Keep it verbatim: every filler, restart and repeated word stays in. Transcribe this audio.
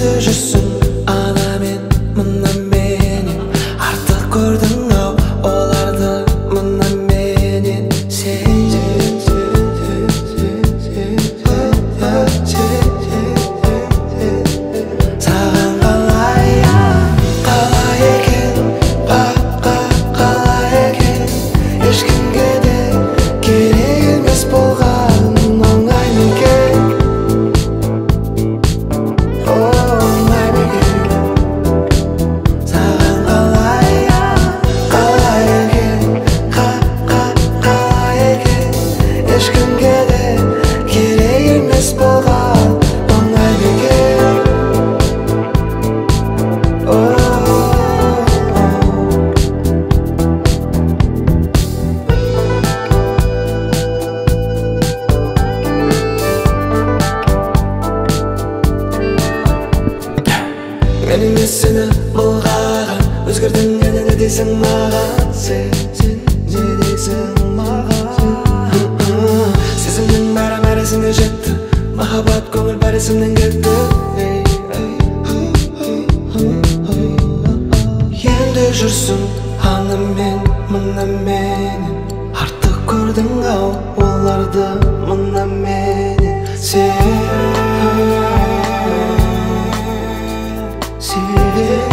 Енді жүрсің ана мен мына менен, артық көрдің ау оларды мына менен. Сен саған қалай, қалай екен, қалай екен, ешкімге де керек емес болған оңай ма екен, оңай ма екен. Саған қалай, қалай екен, қалай екен, ешкімге де керек емес болған оңай ма екен. Мен емес сені былғаған, өзгердің енді не дейсің маған, сен не дейсің маған. Сезімнің бәрі мәресіне жетті, махаббат көңіл бәрі есімнен кетті. Енді жүрсің ана мен мына менен, артық көрдің ау оларды мына менен. Сен Сен